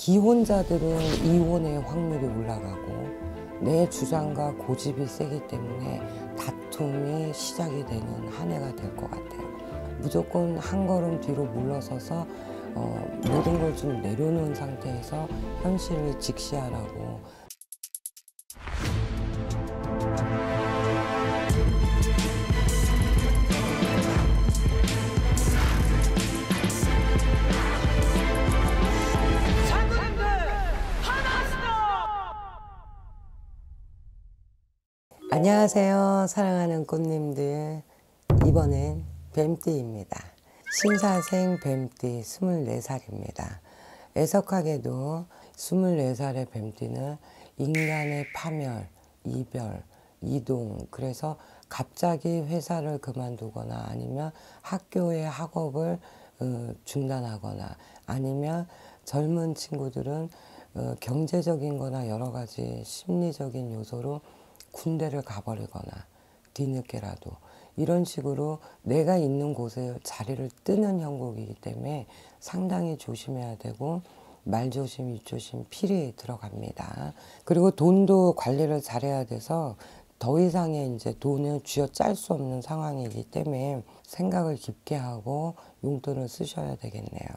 기혼자들은 이혼의 확률이 올라가고 내 주장과 고집이 세기 때문에 다툼이 시작이 되는 한 해가 될 것 같아요. 무조건 한 걸음 뒤로 물러서서 모든 걸 좀 내려놓은 상태에서 현실을 직시하라고. 안녕하세요, 사랑하는 꽃님들. 이번엔 뱀띠입니다. 신사생 뱀띠 24살입니다. 애석하게도 24살의 뱀띠는 인간의 파멸, 이별, 이동, 그래서 갑자기 회사를 그만두거나 아니면 학교의 학업을 중단하거나 아니면 젊은 친구들은 경제적인 거나 여러 가지 심리적인 요소로 군대를 가버리거나 뒤늦게라도 이런 식으로 내가 있는 곳에 자리를 뜨는 형국이기 때문에 상당히 조심해야 되고 말조심, 입조심 필히 들어갑니다. 그리고 돈도 관리를 잘해야 돼서 더 이상의 이제 돈을 쥐어짤 수 없는 상황이기 때문에 생각을 깊게 하고 용돈을 쓰셔야 되겠네요.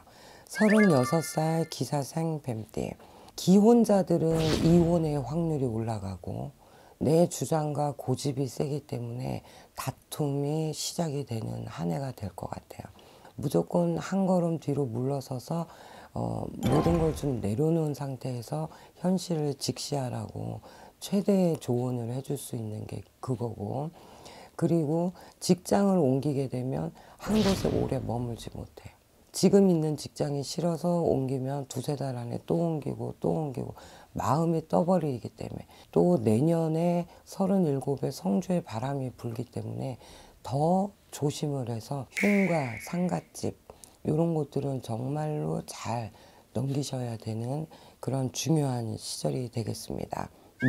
36살 기사생 뱀띠. 기혼자들은 이혼의 확률이 올라가고 내 주장과 고집이 세기 때문에 다툼이 시작이 되는 한 해가 될 것 같아요. 무조건 한 걸음 뒤로 물러서서 모든 걸 좀 내려놓은 상태에서 현실을 직시하라고 최대의 조언을 해줄 수 있는 게 그거고, 그리고 직장을 옮기게 되면 한 곳에 오래 머물지 못해요. 지금 있는 직장이 싫어서 옮기면 두세 달 안에 또 옮기고 또 옮기고 마음이 떠버리기 때문에, 또 내년에 37에 성주의 바람이 불기 때문에 더 조심을 해서 흉가, 상갓집 이런 것들은 정말로 잘 넘기셔야 되는 그런 중요한 시절이 되겠습니다.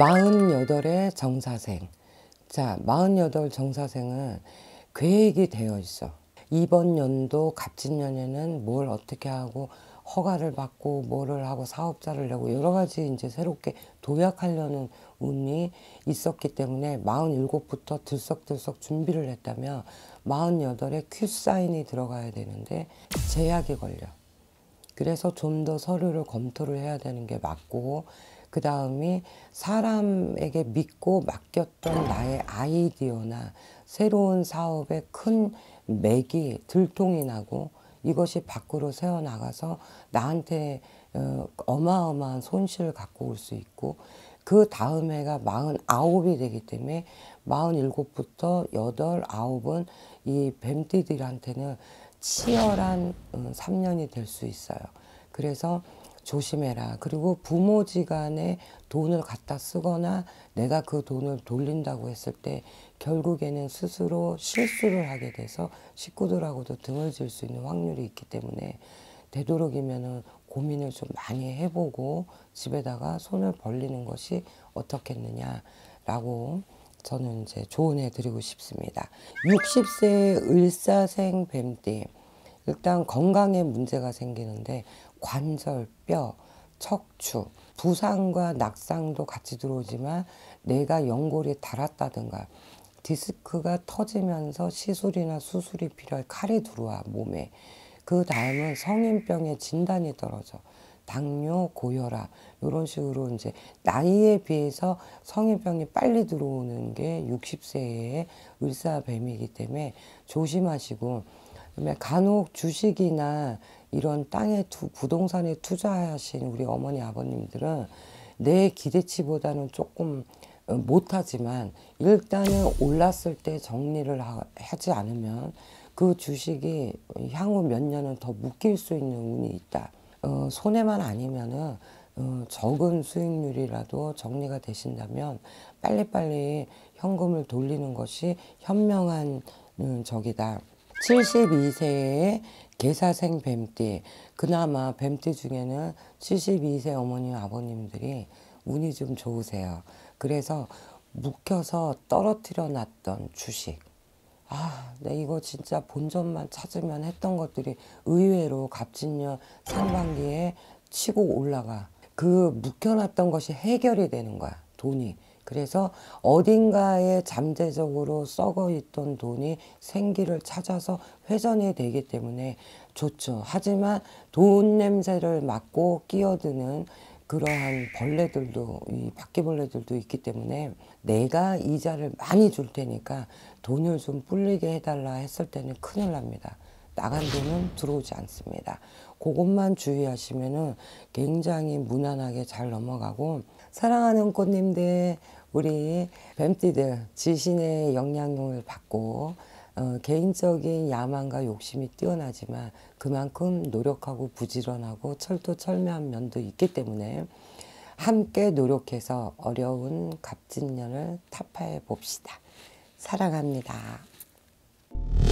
48의 정사생. 자, 48 정사생은 계획이 되어 있어. 이번 연도 갑진년에는 뭘 어떻게 하고 허가를 받고 뭐를 하고 사업자를 내고 여러 가지 이제 새롭게 도약하려는 운이 있었기 때문에 47부터 들썩들썩 준비를 했다면 48에 큐사인이 들어가야 되는데 제약이 걸려. 그래서 좀 더 서류를 검토를 해야 되는 게 맞고, 그 다음이 사람에게 믿고 맡겼던 나의 아이디어나 새로운 사업에 큰 맥이 들통이 나고 이것이 밖으로 새어나가서 나한테 어마어마한 손실을 갖고 올 수 있고, 그 다음 해가 49이 되기 때문에 47부터 8, 9은 이 뱀띠들한테는 치열한 3년이 될 수 있어요. 그래서 조심해라. 그리고 부모지간에 돈을 갖다 쓰거나 내가 그 돈을 돌린다고 했을 때 결국에는 스스로 실수를 하게 돼서 식구들하고도 등을 질 수 있는 확률이 있기 때문에 되도록이면은 고민을 좀 많이 해보고 집에다가 손을 벌리는 것이 어떻겠느냐라고 저는 이제 조언해 드리고 싶습니다. 60세 을사생 뱀띠. 일단 건강에 문제가 생기는데 관절, 뼈, 척추, 부상과 낙상도 같이 들어오지만 내가 연골이 닳았다든가 디스크가 터지면서 시술이나 수술이 필요할 칼이 들어와 몸에. 그 다음은 성인병의 진단이 떨어져. 당뇨, 고혈압 이런 식으로 이제 나이에 비해서 성인병이 빨리 들어오는 게 60세의 을사뱀이기 때문에 조심하시고, 그다음에 간혹 주식이나 이런 땅에 부동산에 투자하신 우리 어머니 아버님들은 내 기대치보다는 조금 못하지만 일단은 올랐을 때 정리를 하지 않으면 그 주식이 향후 몇 년은 더 묶일 수 있는 운이 있다. 손해만 아니면은 적은 수익률이라도 정리가 되신다면 빨리빨리 현금을 돌리는 것이 현명한 적이다. 72세의 개사생 뱀띠. 그나마 뱀띠 중에는 72세 어머님 아버님들이 운이 좀 좋으세요. 그래서 묵혀서 떨어뜨려 놨던 주식, 내 이거 진짜 본전만 찾으면 했던 것들이 의외로 갑진년 상반기에 치고 올라가. 그 묵혀놨던 것이 해결이 되는 거야, 돈이. 그래서 어딘가에 잠재적으로 썩어 있던 돈이 생기를 찾아서 회전이 되기 때문에 좋죠. 하지만 돈 냄새를 맡고 끼어드는 그러한 벌레들도, 이 바퀴벌레들도 있기 때문에 내가 이자를 많이 줄 테니까 돈을 좀 불리게 해달라 했을 때는 큰일 납니다. 나간 돈은 들어오지 않습니다. 그것만 주의하시면은 굉장히 무난하게 잘 넘어가고, 사랑하는 꽃님들, 우리 뱀띠들 지신의 영향력을 받고 개인적인 야망과 욕심이 뛰어나지만 그만큼 노력하고 부지런하고 철두철미한 면도 있기 때문에 함께 노력해서 어려운 갑진년을 타파해 봅시다. 사랑합니다.